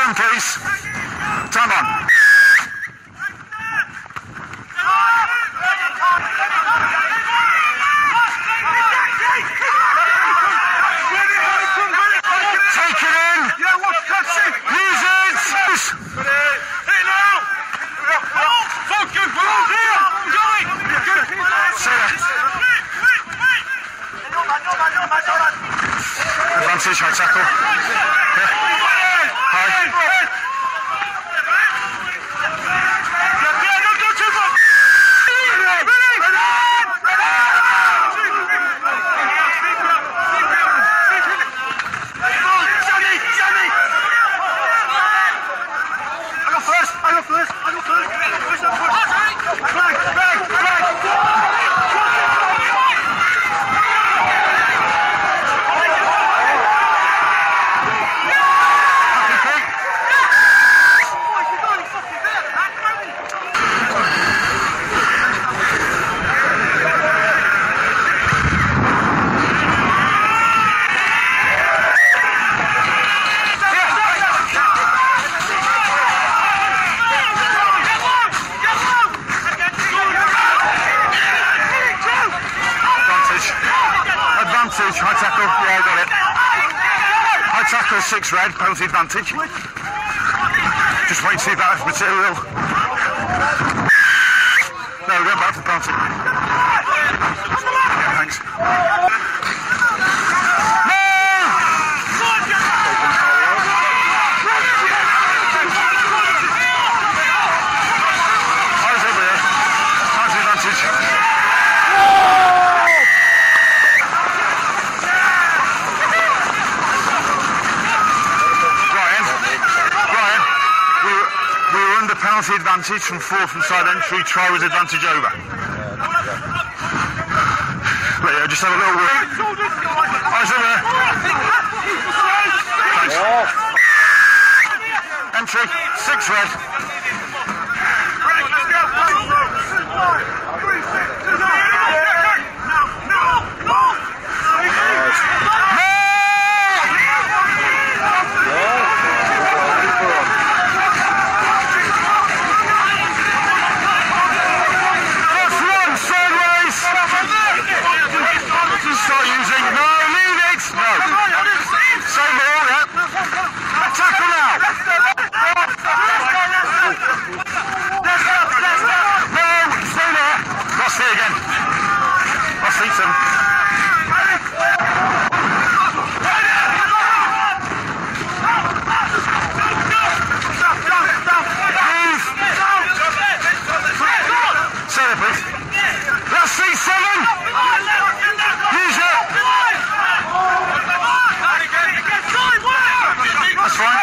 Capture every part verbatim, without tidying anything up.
Time, please. Time on. Take it in. Use it. Advantage, high tackle. High. High tackle, yeah, I got it. High tackle, six red, penalty advantage. Just wait to see if that has material. No, we're going back to the penalty. Yeah, thanks. Eyes over here. Penalty advantage. Penalty advantage from four from side entry, try with advantage over. Right, yeah, just have a little word. Eyes over there. Thanks. Entry, six red. Start using. No, leave it. No. Same ball, yeah. Tackle now. No, stay there. Rossi again. Rossi, some. Move. Sorry, please. Rossi, seven. Use it! That's fine.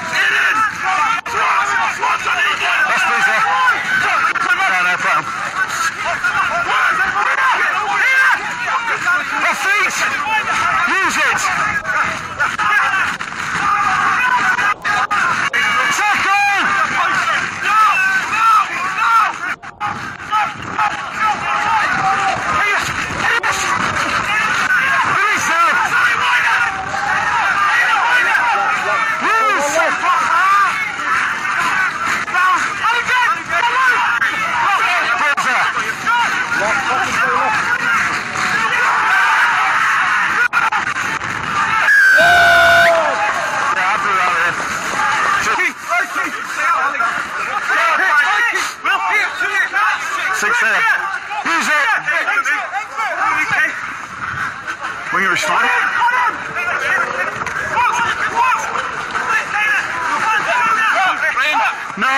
That's please there. No, no problem. The feet! Use it! Six there. Use it! Will you respond? No.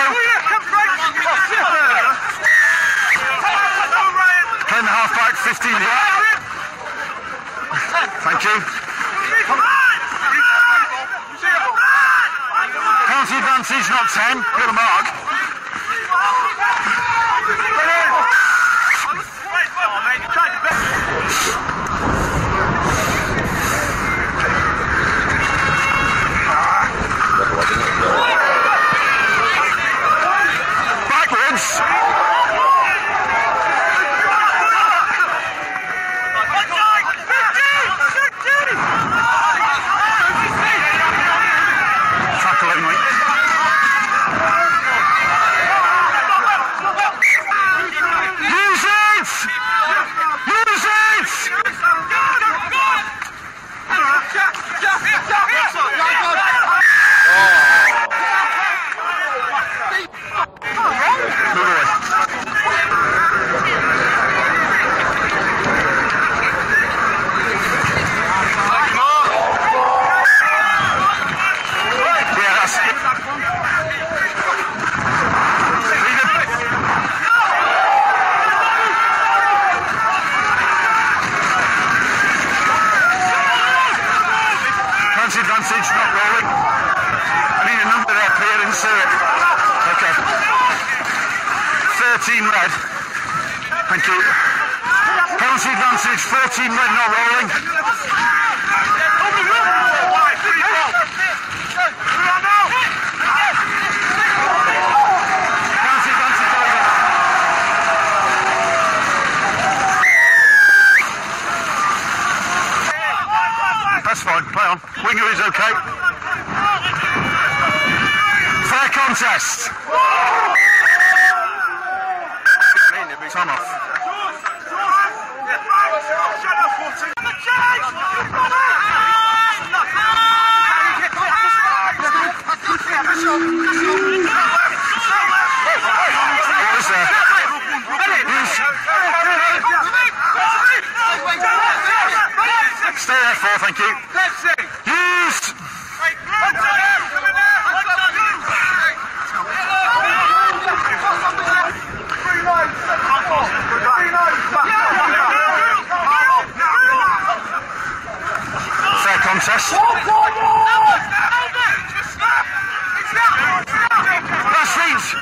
Ten and a half back, fifteen. Thank you. Penalty advantage, not ten. Got a mark. Backwards. Tackle anyway. didn't see it. Okay. thirteen red. Thank you. Penalty advantage, fourteen red, not rolling. Penalty advantage over. That's fine, play on. Winger is okay. Fair contest. Time off. What is there? Stay there for, thank you. Used! Fair contest. Last reach.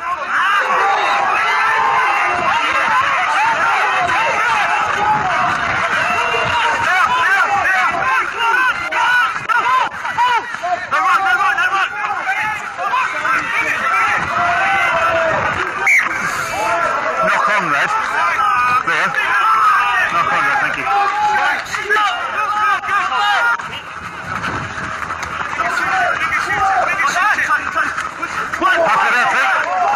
Knock on, Red. There. Knock on, Red, thank you. After that, pick.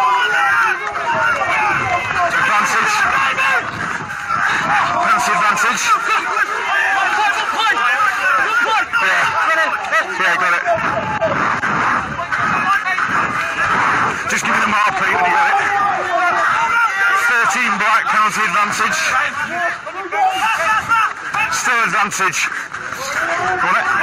Advantage. Penalty advantage. Yeah. Yeah, got it. Just give me the mark, Pete, when you got it. thirteen black, penalty advantage. Still advantage. Got it.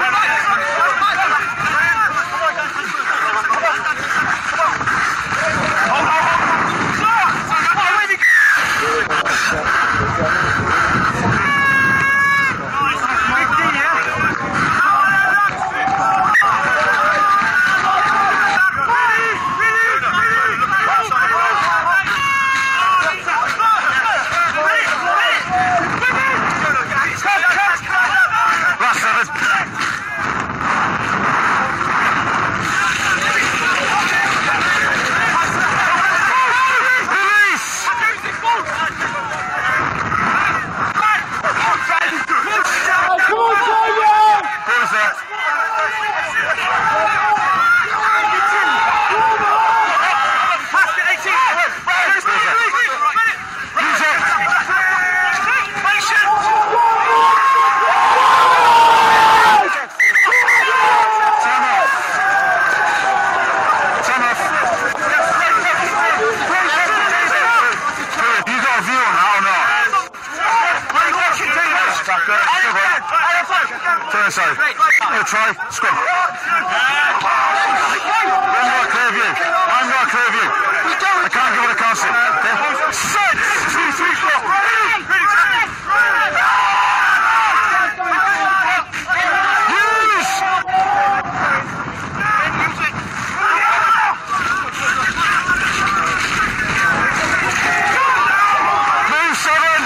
Turn aside. I'll try. Scrum. One more clear view. One more clear view. I can't give it a can't see. Okay? Six, two, three, four. Use. Move seven.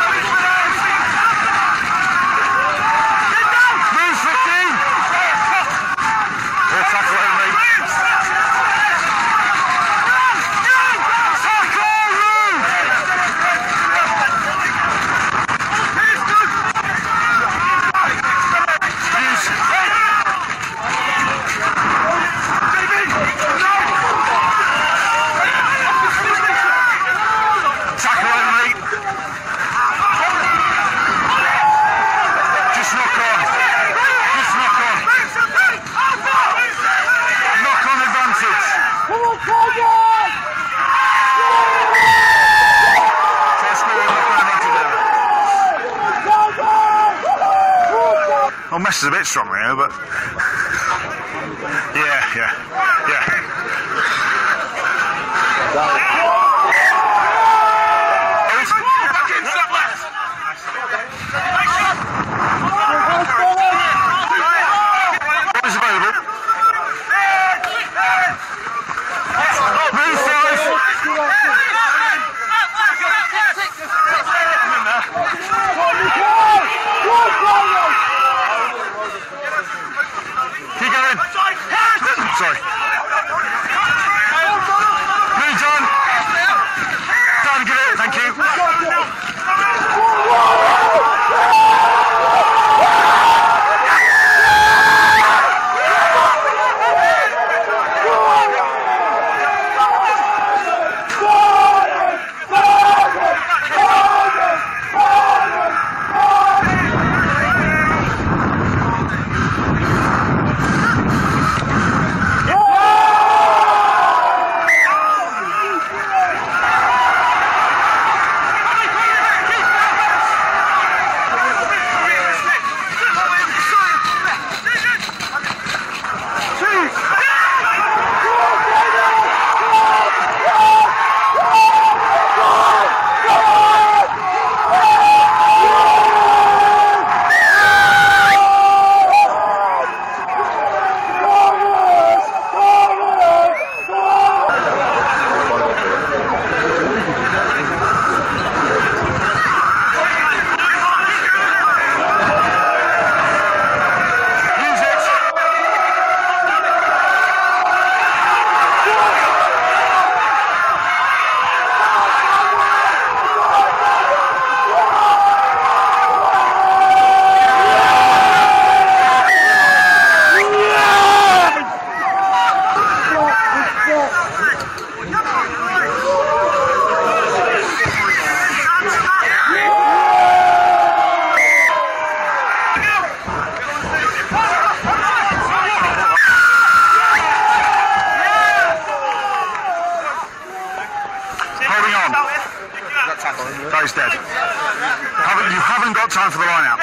Well, Mess is a bit strong here, but yeah, yeah, yeah. What is available? time for the line out?